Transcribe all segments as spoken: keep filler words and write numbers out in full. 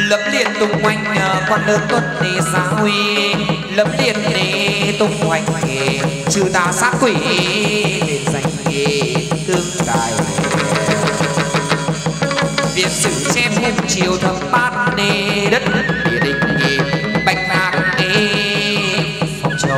Lấm liệt tung hoành quan lớn tuân đi gia huy, lấm liệt đi tung hoành trừ tà sát quỷ để danh tương đài. Viện sử chép hùng chiều thập bát nê đất địa định bạch ngạc phong châu.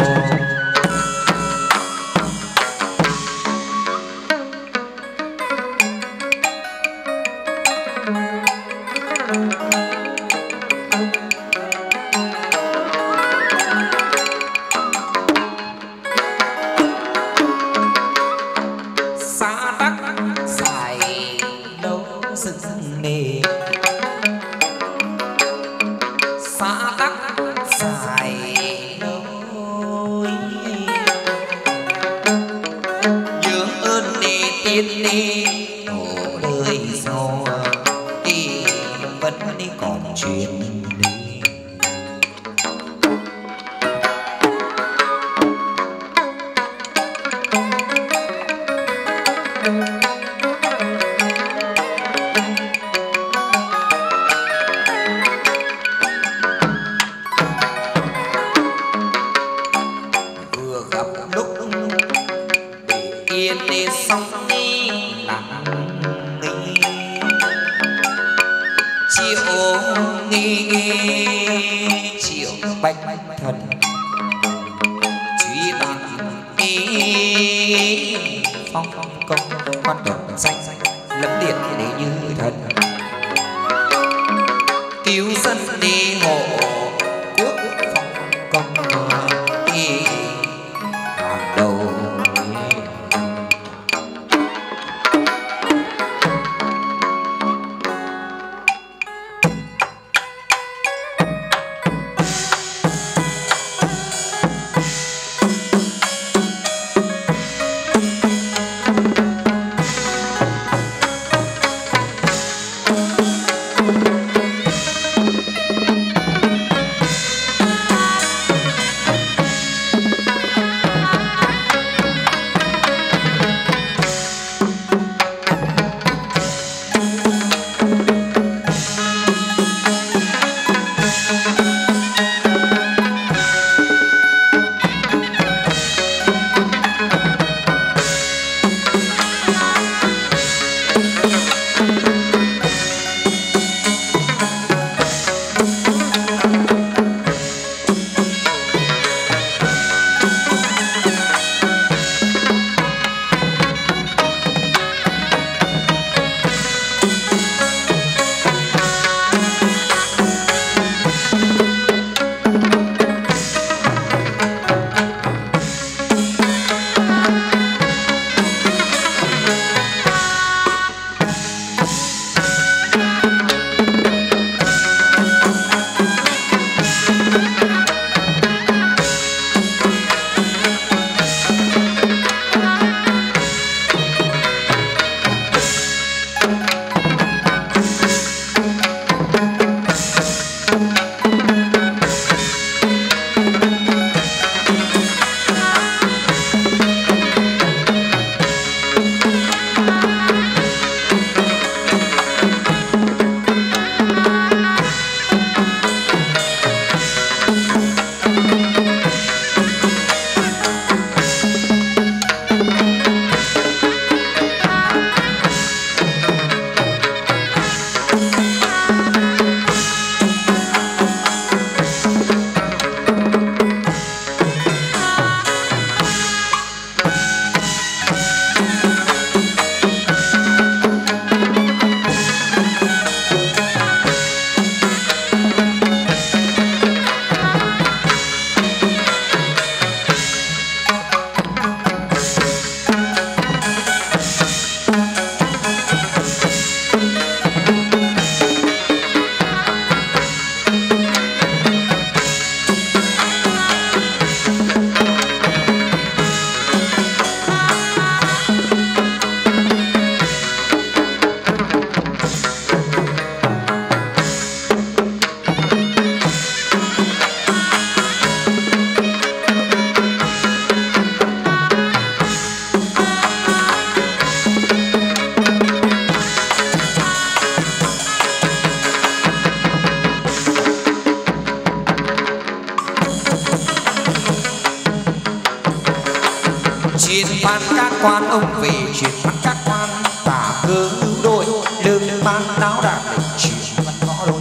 ban các quan ông về chuyện bắt các quan tả cơ đôi lương ban đáo đạc để chuyện văn võ đôi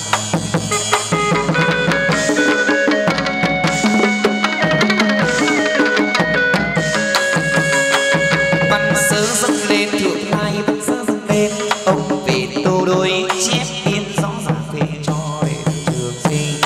văn sớ dâng lên thượng lai văn sớ dâng lên ông về tô đôi chép biên rõ ràng về cho trường sinh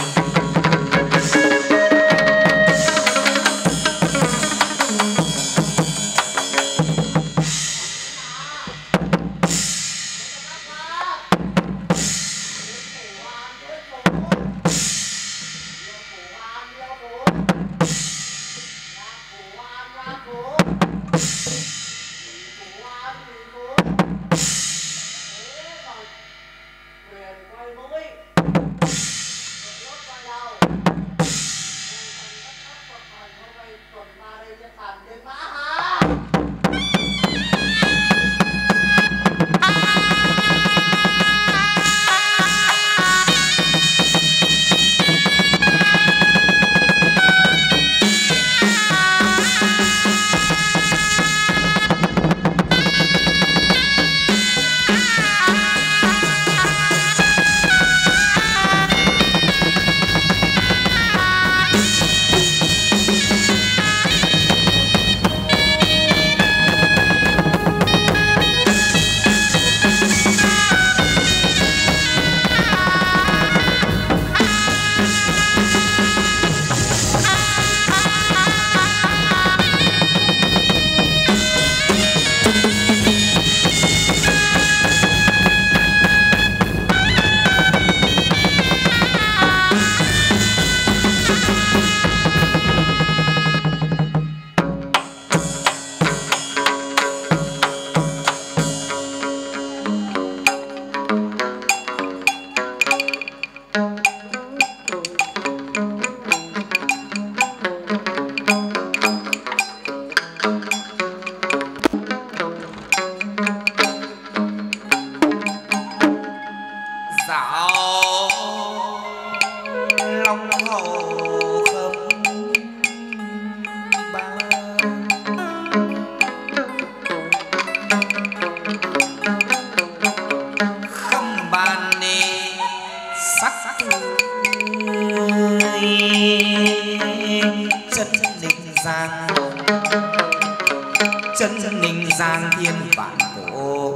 chân ninh giang thiên vạn cổ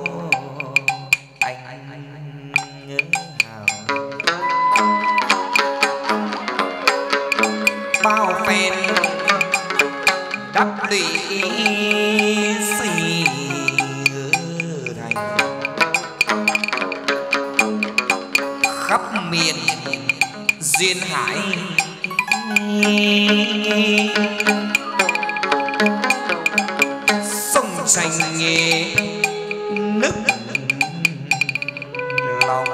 anh anh nhớ hào bao phen đắp lụy xây thành khắp miền duyên hải sông nghề nức lòng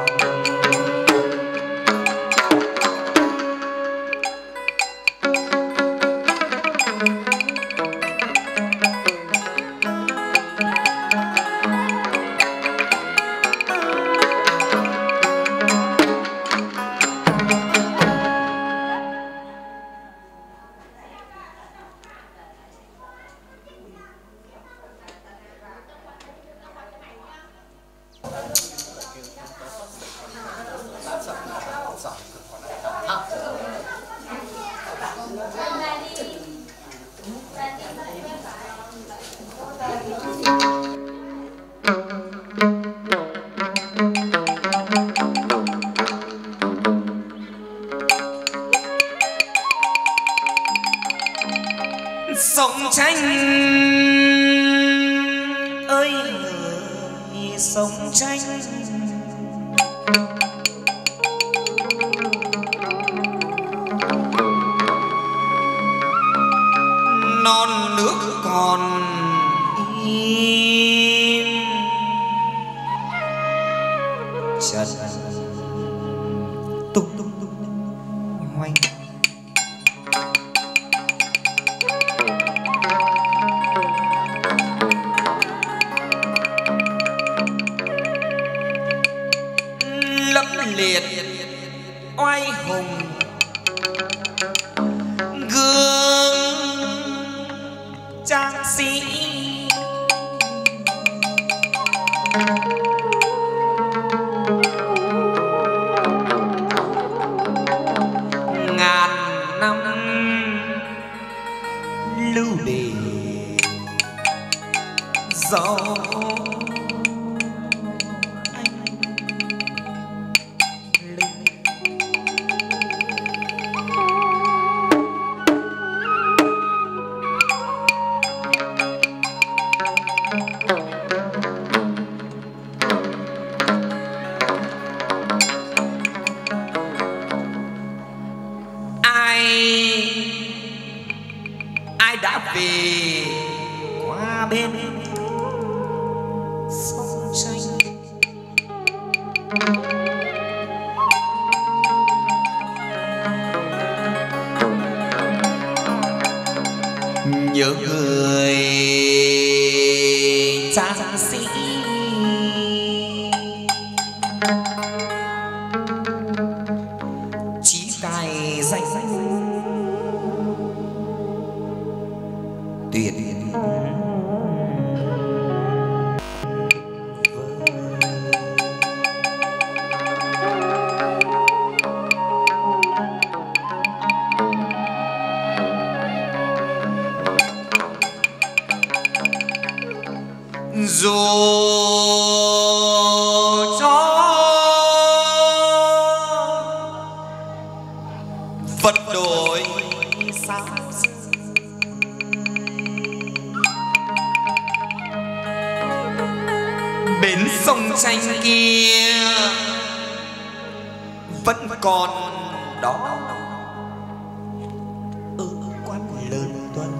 sông tranh ơi sông tranh non nước còn im chân tung tung tung hoành liệt oai hùng gương trang sĩ về qua bên sông tranh. Nhớ người trang sĩ chí tài danh tuyệt dù cho vật đổi sao bến sông tranh kia vẫn còn đó ở quán lớn tuần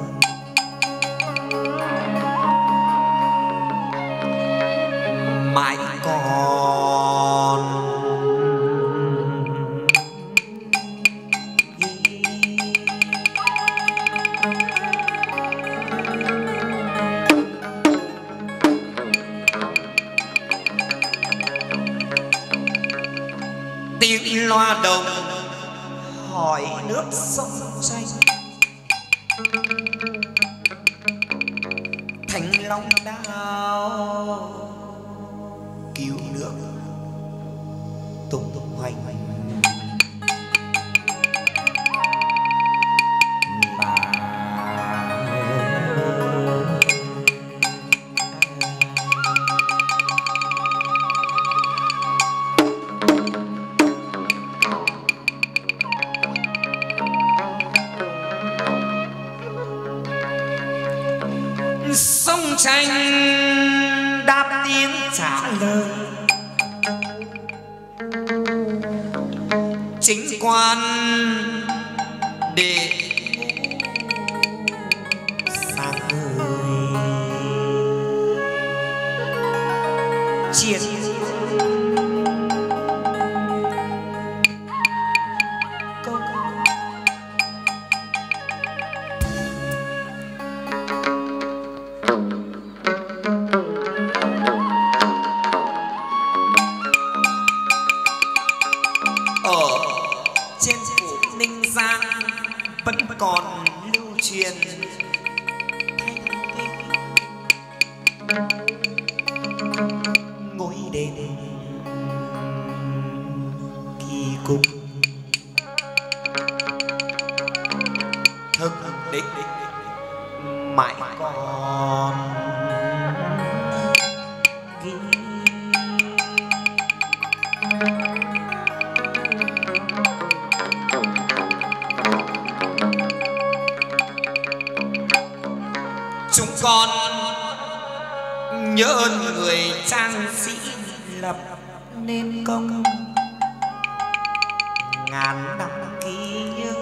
mãi còn tiếng loa đồng hỏi nước sông tranh. Thành Long đao cứu nước tung hoành mà sông tranh đáp tiếng trả lời. Chính quan để sang người chiến công ở trên phủ Ninh Giang vẫn còn lưu truyền ngôi đền kỳ cục thực định mãi còn ghi. Chúng con nhớ ơn người trang sĩ lập nên công ngàn năm ký nhớ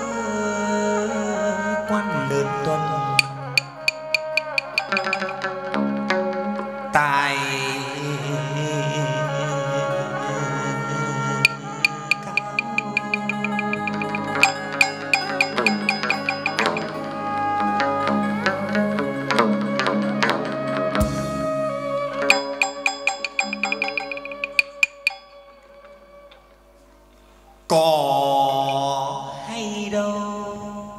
quan lớn tuần tài có hay đâu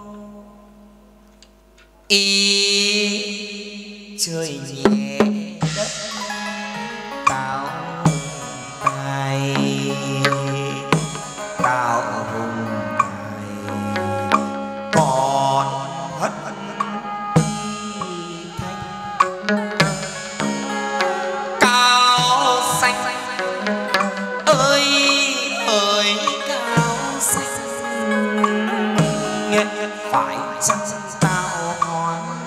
ý trời nhẹ đất tao tài tao hùng tài còn hất thanh cao xanh ơi ơi phải chăng tao hoang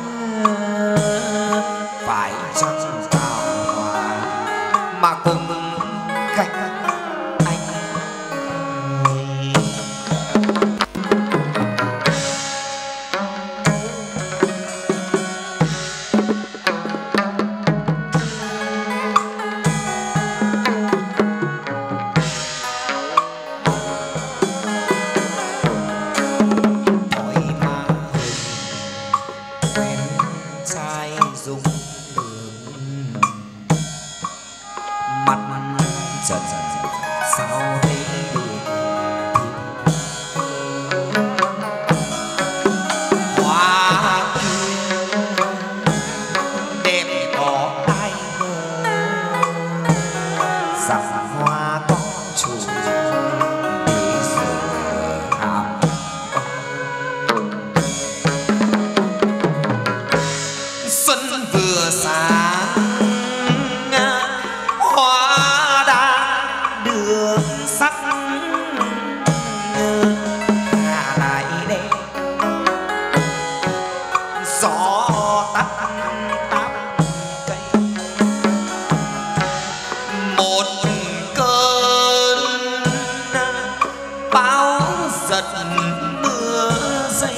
giật mưa dây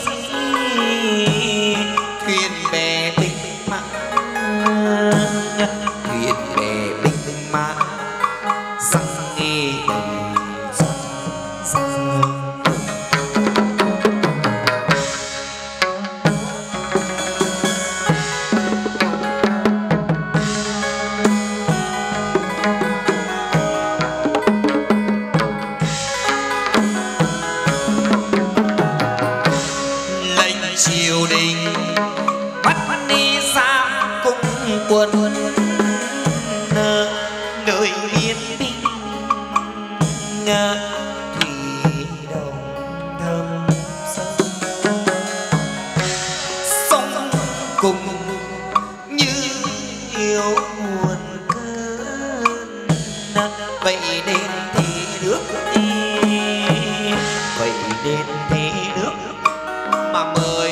thuyền bè binh mã thuyền bè binh mã răng nghe triều đình bắt đi ra cung quân nơi biên binh thủy đồng thâm sông sông cùng như yêu nguồn cơn vậy nên thế nước đi vậy nên thế nước mà mời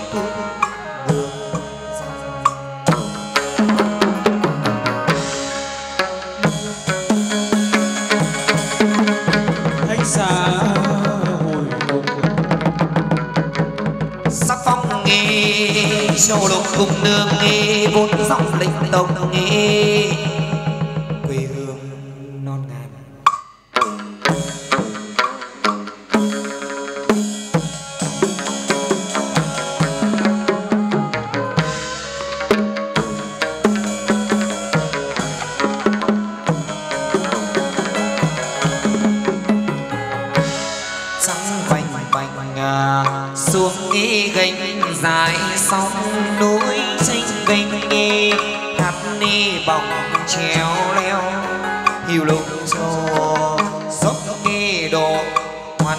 sắc phong nghe châu lục cùng nương nghe vốn dòng lịch tông nghe quê hương non ngàn. Xuống nghe gánh dài sông núi xanh gánh nghe hát ni bóng treo leo hiu lục cho dốc nghe đồ ngoan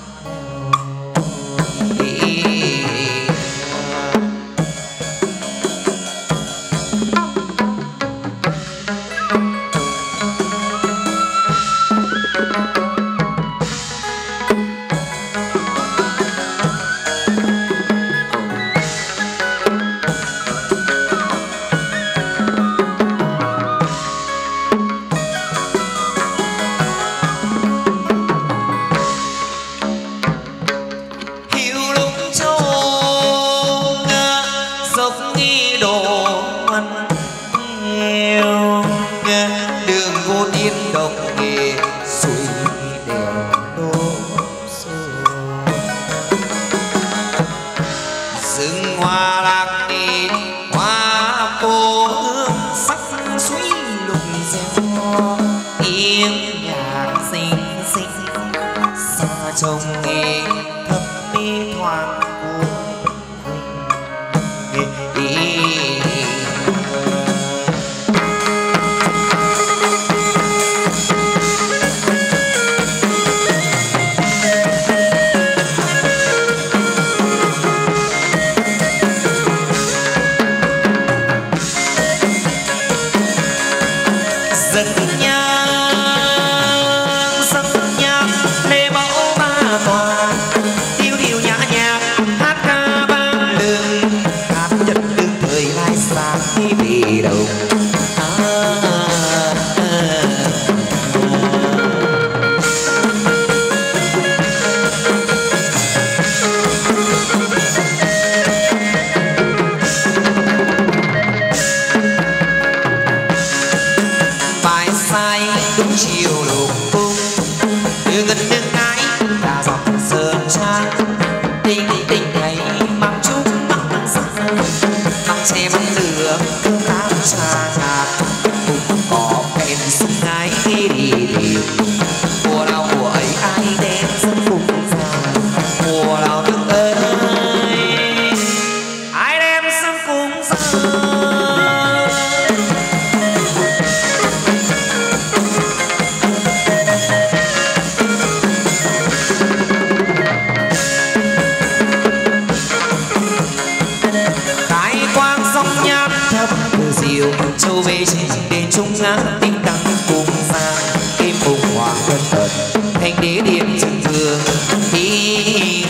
đường vô tiên đồng nghề suối đèo đô rừng hoa lạc đi hoa phố hương sắc suối lục reo tiếng nhạc xinh xinh xa trông nghe thấp mi thoáng của nghề vì đâu bài sai đúng chiều lục cung như ngân nước ái đã dòng sơn trang tình tình ấy mang chút măng sắc măng xe măng lửa tám trà nhạt cũng có kèm sung ái đi đi đi mùa nào mùa ấy ai đem sân cùng ra mùa nào nước ơi ai đem sân cùng ra châu về trên đền trung ngã tinh tăng cùng xa kim cùng hoàng vân tần thanh đế điện trần vương đi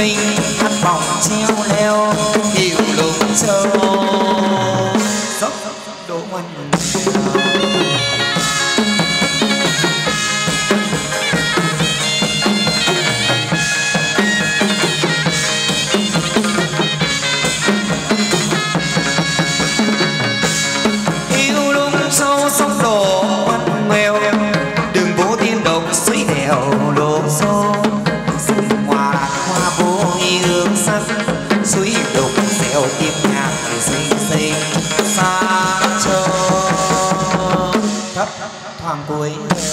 mình hát vòng treo leo hiệu lục châu dốc đỗ ngoan hiệu lục châu sông đổ ngoan nghèo đường vô tiên độc suối đèo đổ xô hoa hoa vô hương sắc suối đục dẻo tim nhạc xinh xinh xa châu thấp thoáng cuối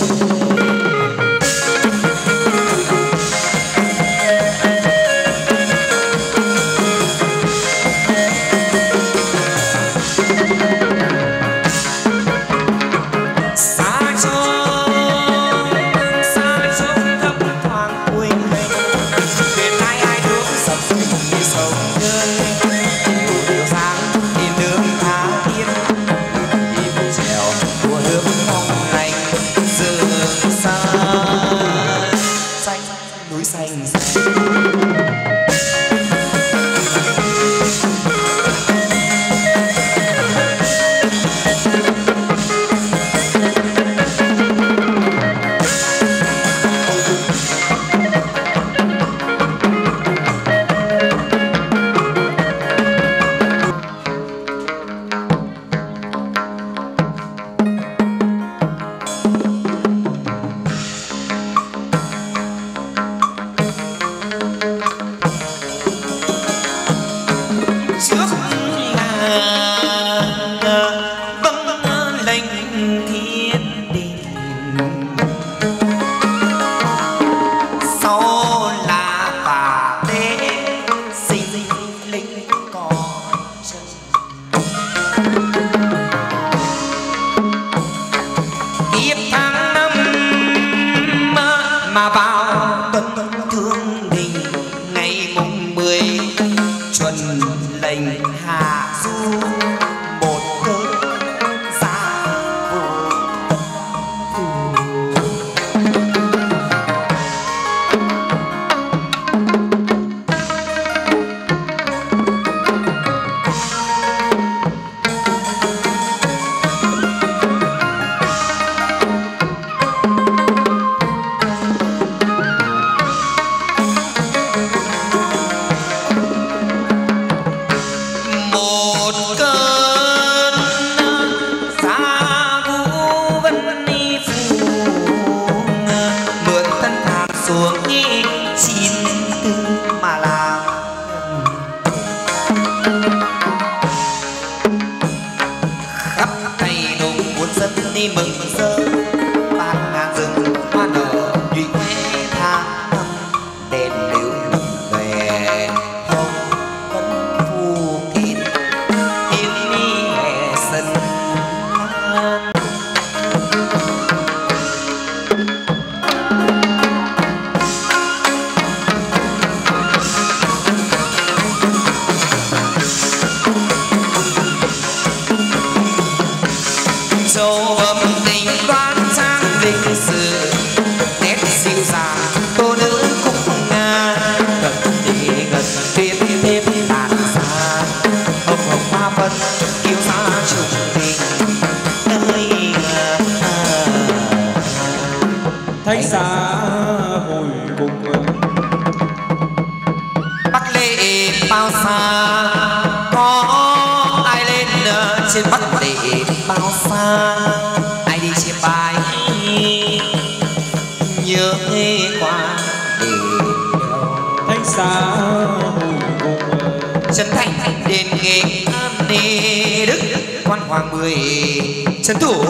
trấn thủ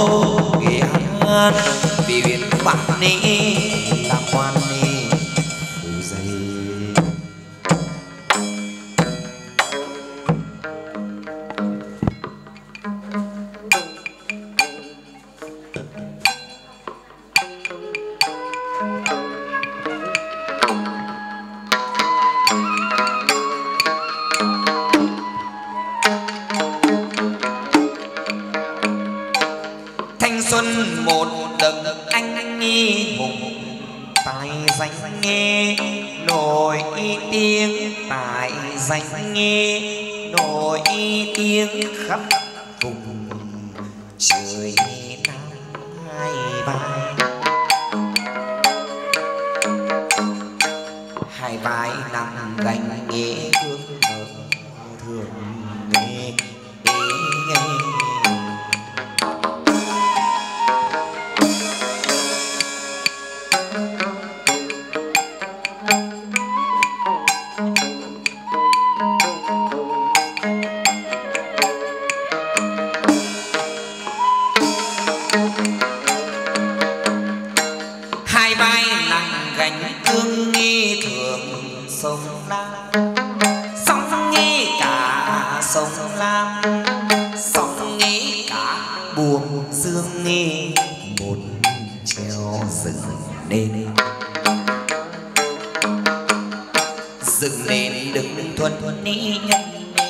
Nghệ An vì huyện bạn ni làm quan ni phủ dày. xuân một đợt anh nghi hùng tài danh nghe nổi tiếng tại danh nghe, nổi tiếng khắp vùng trời Nam Hai Vai. Hai vai nằm gánh nghe thương thường nghe hai vai nặng gánh thương nghe thường sông Lam, sông nghe cả sông Lam, sông nghe cả buông dương nghe một treo dựng nên dựng nên đừng thuần ni nhân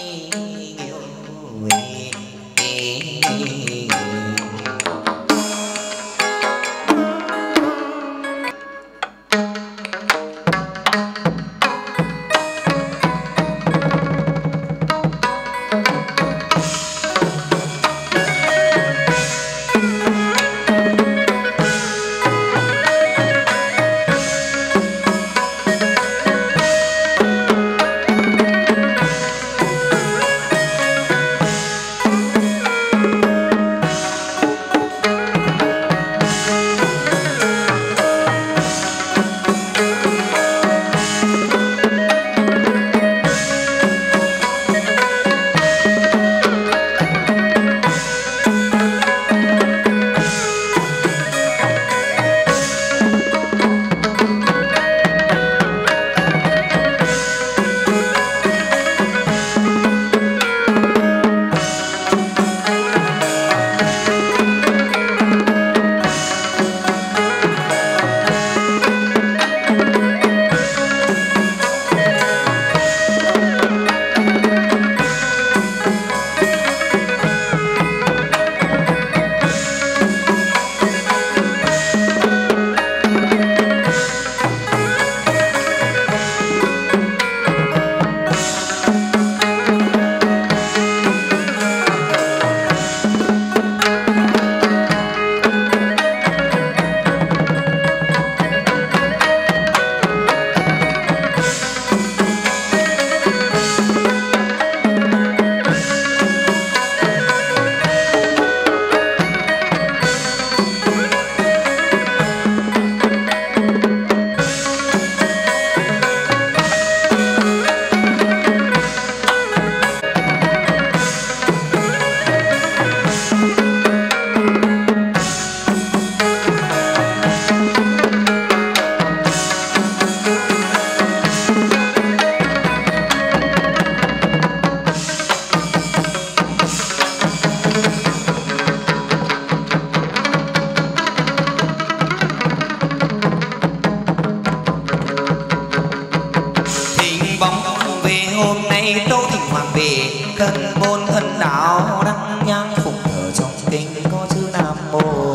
thân bốn thân đạo đăng nhang phục thờ trong kinh có chữ Nam Mô.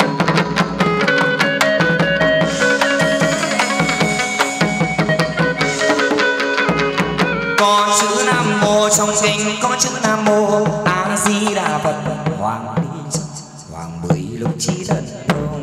Có chữ Nam Mô trong kinh có chữ Nam Mô A Di Đà Phật. Hoàng đi hoàng mười lúc trí thần thông.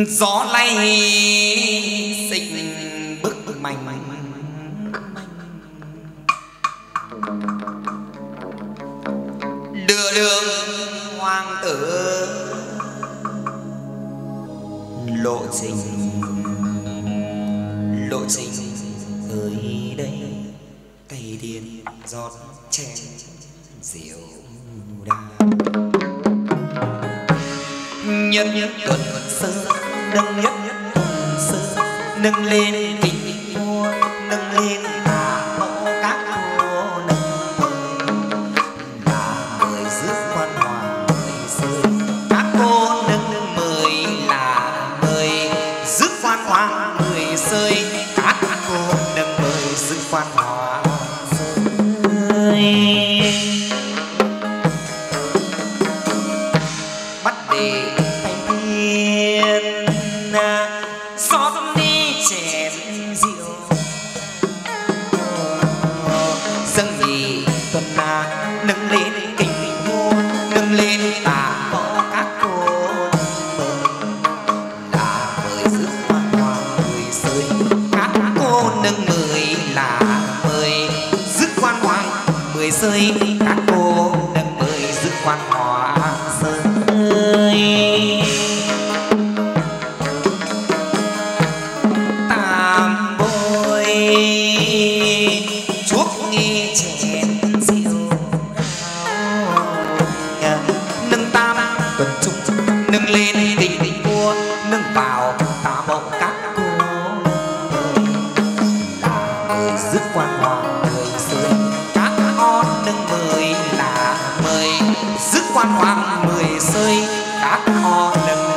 gió lay xịch bức manh đưa đường hoàng tử lộ trình lộ trình tới đây cây điền giọt chén rượu đào nhất nhất tuần sơ nâng nhất nhất tuần sơ nâng lên kinh vua nâng lên tà mẫu các cô nâng mời là mời rước quan hoàng mời rơi các cô nâng mời là mời rước quan hoàng mời rơi các cô nâng mời rước quan hoàng rơi bắt đề xót đi chén rượu dâng nhị tuần na nâng lên kinh vua nâng lên tà mẫu các cô mời là mời rước quan hoàng mời rơi các cô nâng mời là mời rước quan hoàng mời rơi các cô nâng mời rước quan hoàng rơi nâng lên tình tình vua nâng vào tà mẫu các cô là mời rước quan hoàng mời rơi các con nâng mời là mời rước quan hoàng mời rơi các con nâng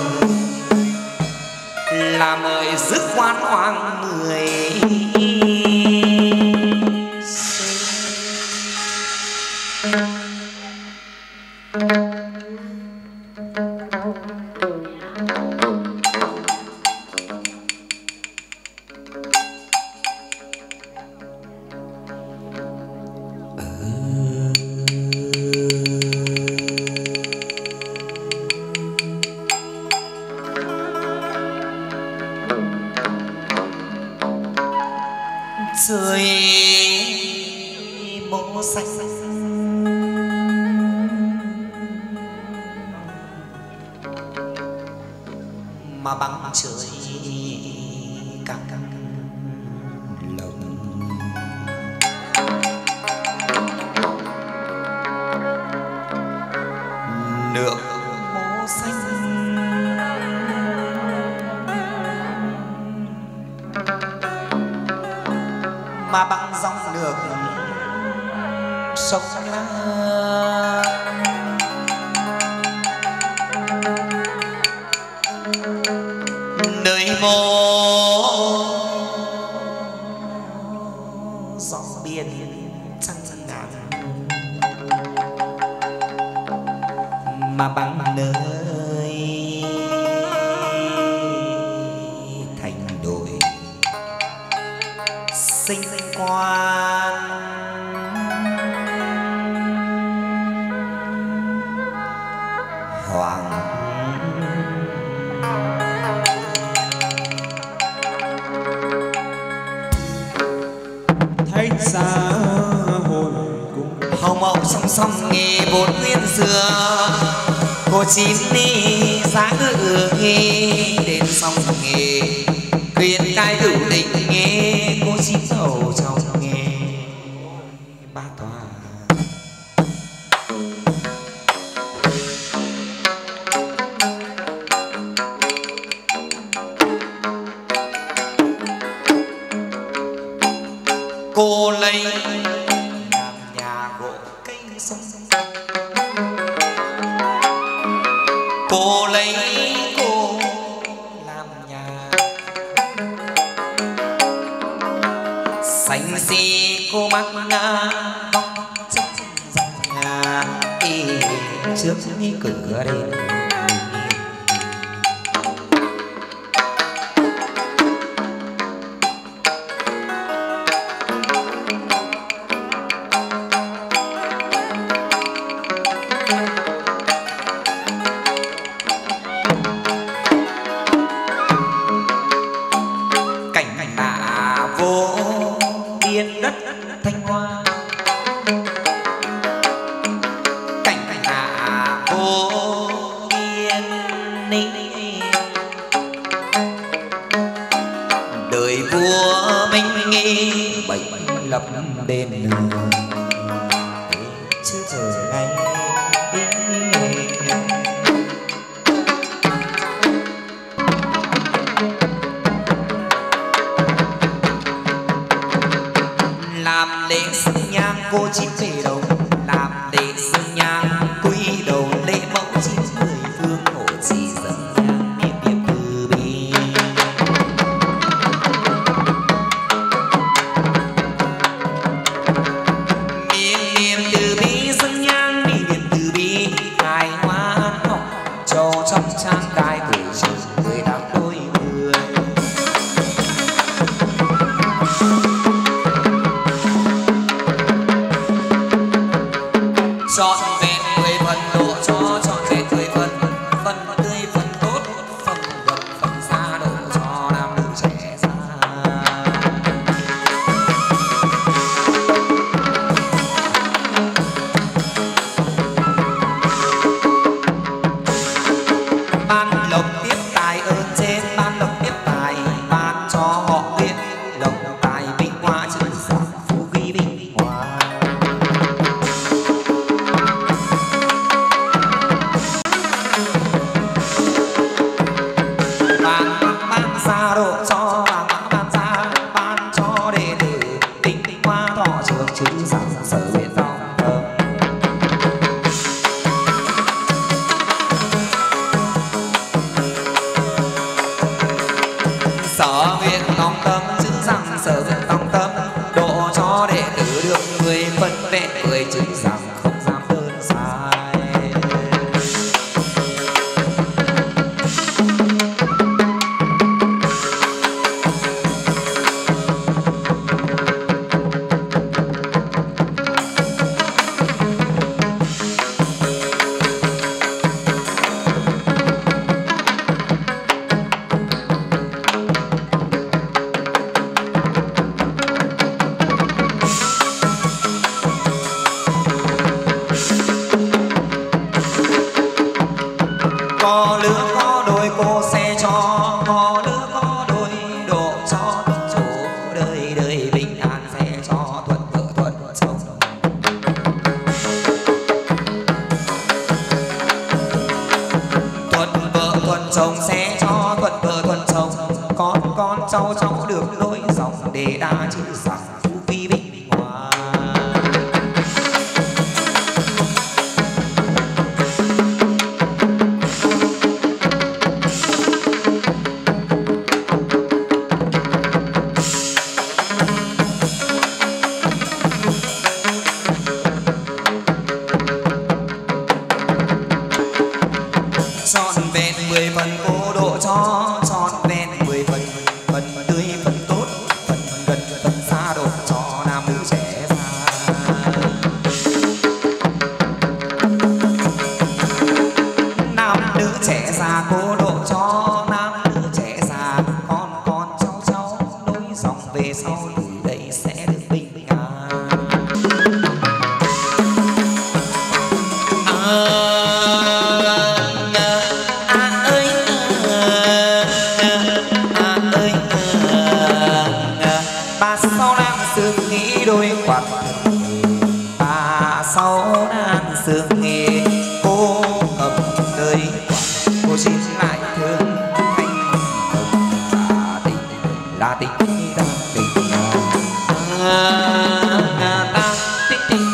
là mời rước quan hoàng mười trời màu xanh mà băng trời càng càng lộng nước màu xanh mà băng dòng nước sông la nơi mô gió biển trăng ngàn mà băng nơi thành đồi sinh quan hoàng thánh xa hồn cung hồng mậu song song nghề bốn nguyên xưa cô chín đi giá ngự nghề đến song nghề khuyên cai đủ định nghe cô chín sầu trong nghe ba tòa cô lấy làm nhà gỗ cây sông cô lấy cô làm nhà xanh xì cô mắc nga góc trong dòng nhà y trước cửa đây người vua minh nghi bảy lập đền chứ giờ ngay làm lễ sinh nhang cô chín về đầu làm lễ sinh nhang quý đầu lễ mẫu chín mười phương hộ trì dâng nhang niệm niệm từ bi niệm niệm từ bi dâng nhang niệm niệm từ bi hài hoa ngọc châu trong trang đài tuổi trường người đang đôi người chọn vẹn mười phần độ cho chọn vẹn mười phần phần tươi phần tốt phần gập phần xa độ cho nam nữ trẻ ra ban lộc tiếp tài ơn trên ban lộc tiếp tài ban cho họ biết lộc tài vinh hoa chữ sắc phú quý vinh hoa xa độ cho vàng ban ra ban cho đệ tử tinh tinh hoa thọ trường chữ rằng sở nguyện lòng thơm sở nguyện lòng tâm chữ rằng sở nguyện lòng tâm độ cho đệ tử được mười phân vẹn mười chữ rằng không dám đơn sai có lứa có đôi cô xe cho có lứa có đôi độ cho chủ đời đời bình an xe cho thuận vợ thuận chồng thuận vợ thuận chồng xe cho thuận vợ thuận chồng con con cháu cháu được nối dòng để đa chữ rằng phú quý vinh hoa trọn vẹn mười phần cô độ cho trọn vẹn mười phần phần tươi phần tốt phần gần phần xa độ cho nam nữ trẻ ra nam nữ trẻ già cô độ cho nam nữ trẻ già con con cháu cháu nối dòng về sau từ đây sẽ được bình an à, đôi quạt bà sau đàn sương nghe cô cầm đời cô xin lại thương anh là tình là tình đang tình à, đang tình tình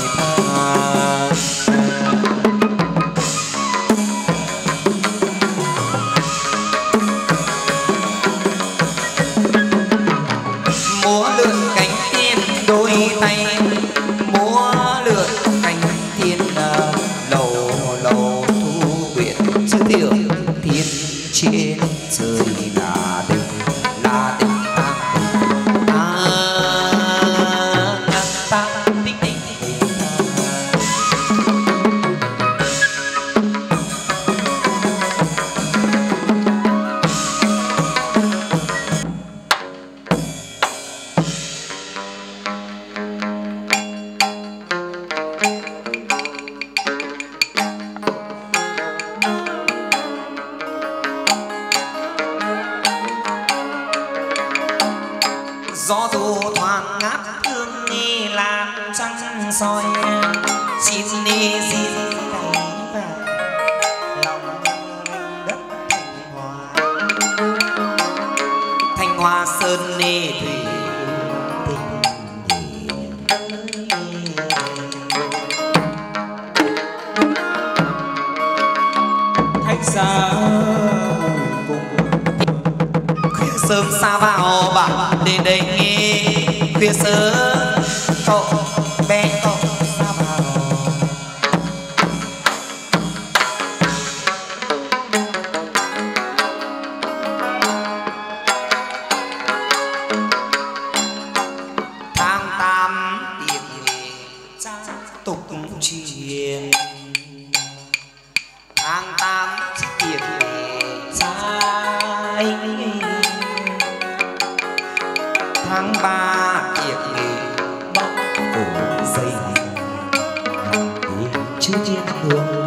múa lượn cánh tiên đôi tay múa lượn cánh thiên lầu lầu thu nguyện chữ tiểu thiên trên trời là tình là tình ta tình ta ta tình tình gió thu thoảng ngát hương nghi làm trăng soi xin đi xin cày vàng lòng đất Thanh Hoa Thanh Hoa sơn nê thủy xa khuya sớm xa vào bạn đến đây nghe khuya sớm cậu bé cậu xa vào tháng tám tiệc nghề tục truyền tháng tám tiệc nghề trai tháng ba tiệc nghề bóc phủ dây chứ chiến hương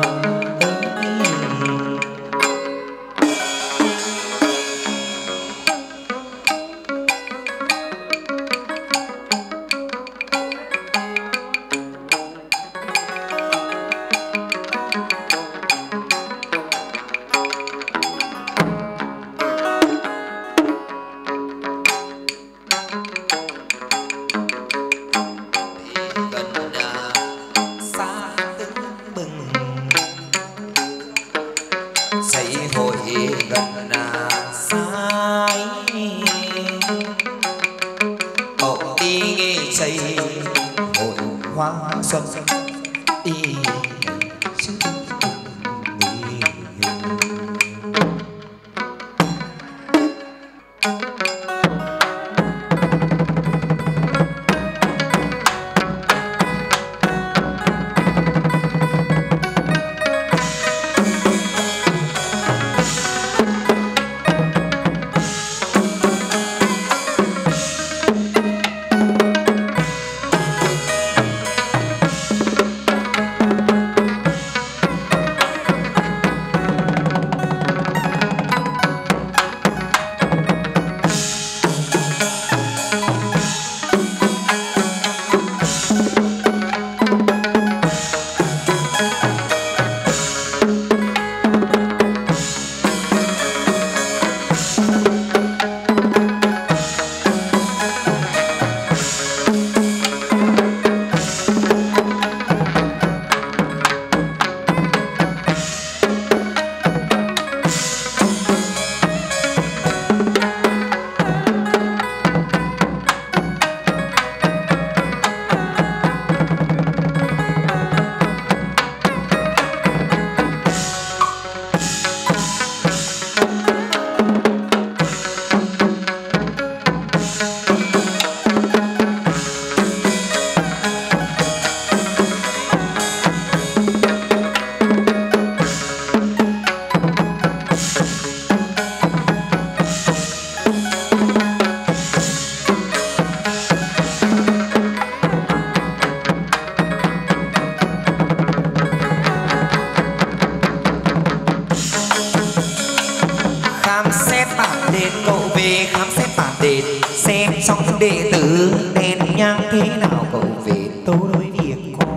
đệ tử đèn nhang thế nào cậu về tố đối việc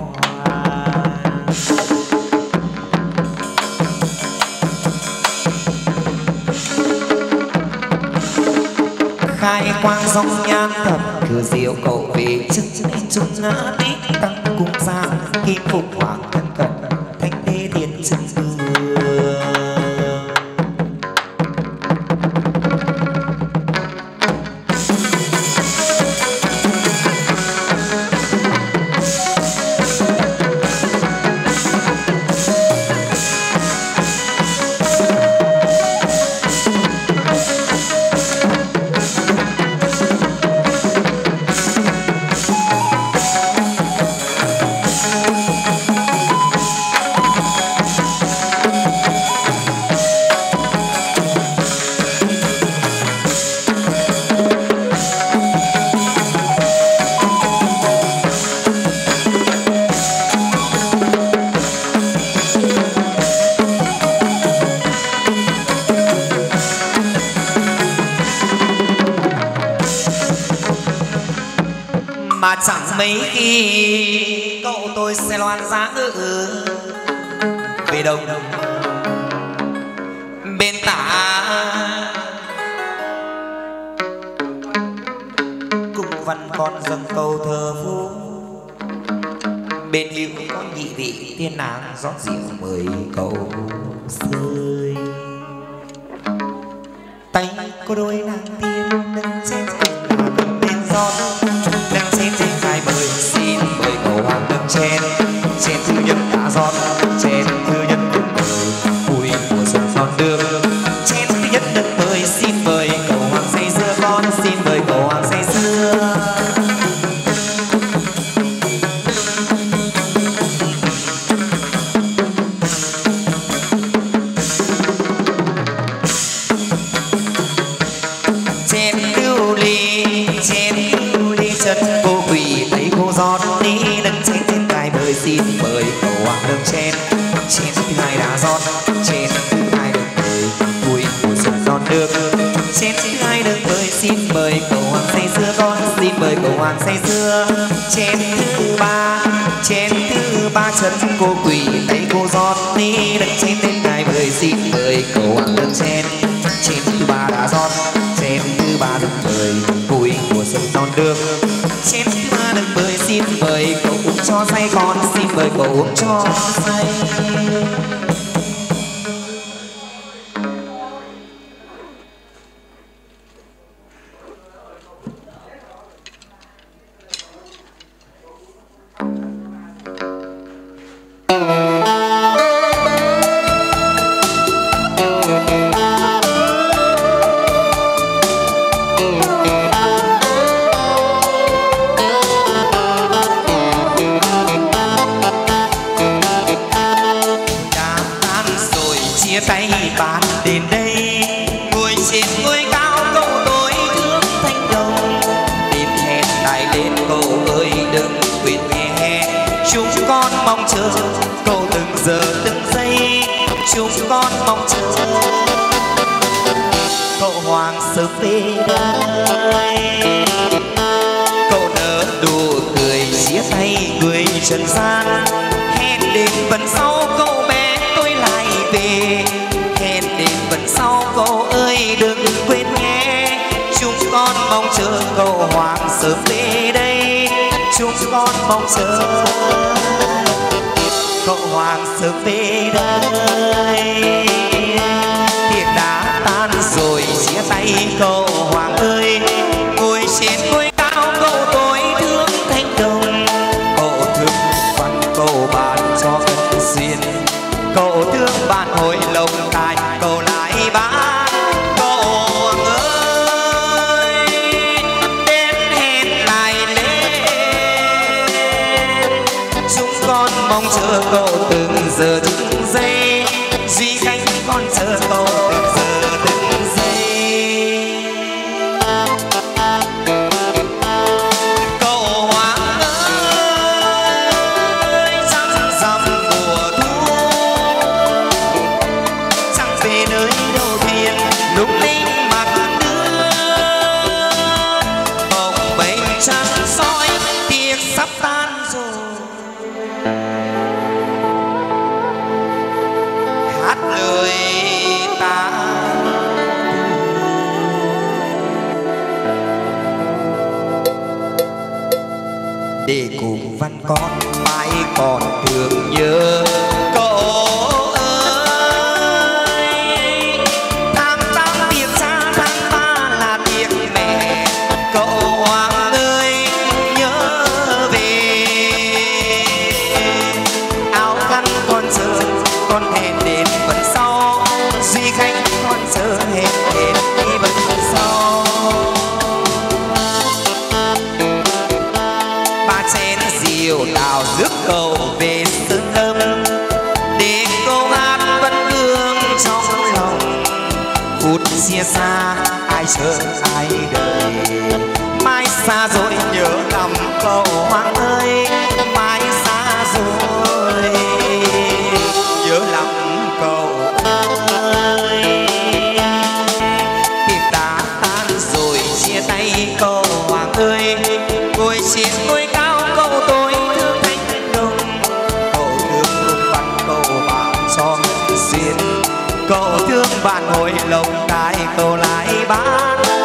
qua khai quang dòng nhang thập thừa diệu cậu về chân nên chung ngã tích tăng cung giang kim phục hoàng thân cận thanh thế thiên chân dương mà chẳng mấy khi cậu tôi sẽ loan giá ngự về đông bên tả cùng văn con dâng câu thơ phú bên hữu có nhị vị tiên nàng rót rượu mời cậu rơi tay có đôi nàng tiên nâng chén nâng lên gió nâng chén trên khai mời xin mời cậu hoàng nâng chén chén thứ nhất đã rót chén thứ nhất được mời vui của xuân son đường chén thứ nhất nâng mời xin mời cậu hoàng say sưa con xin mời cậu hoàng say sưa. Xin mời cậu hoàng nâng chén chén thứ hai đã rót chén thứ hai được mời vui của xuân non nước chén thứ hai được mời xin mời cậu hoàng say sưa con xin mời cậu hoàng say sưa. Chén thứ ba chén thứ ba chân cô quỳ tay cô rót đi nâng chén thứ hai mời xin mời cậu hoàng nâng chén chén thứ ba đã rót chén thứ ba được mời vui của xuân non nước chén thứ ba được mời xin mời cậu uống cho say con xin mời cậu uống cho say. Trần gian hẹn đến phần sau cậu bé tôi lại về hẹn đến phần sau cậu ơi đừng quên nghe chúng con mong chờ cậu hoàng sớm về đây chúng con mong chờ cậu hoàng sớm về đây. Tiệc đã tan rồi chia tay cậu hoàng ơi ngồi trên ngôi cao cậu tôi thương thanh đồng cậu bạn cho cân duyên cậu thương bạn hồi lồng cài cậu lại bán cậu hoàng ơi đến hẹn lại lên chúng con mong chờ cậu từng giờ từng giây duy khanh con chờ cậu từng giờ từng giây. Để cùng văn con mãi còn thương nhớ cậu ơi. Tháng tám tiệc cha, tháng ba là tiệc mẹ, cậu hoàng ơi nhớ về. Áo khăn con chờ, con hẹn đến phần sau. Duy khách con chờ hẹn đến đi phần sau. Rượu đào rước cậu về sơn lâm để câu hát vẫn vương trong lòng. Phút chia xa ai chờ ai đợi, mai xa rồi nhớ lòng cậu hoàng ơi. Mai xa rồi nhớ lòng cậu ơi. Tiệc đã tan rồi chia tay cậu hoàng ơi, ngồi trên ngôi lồng cài cầu lại bán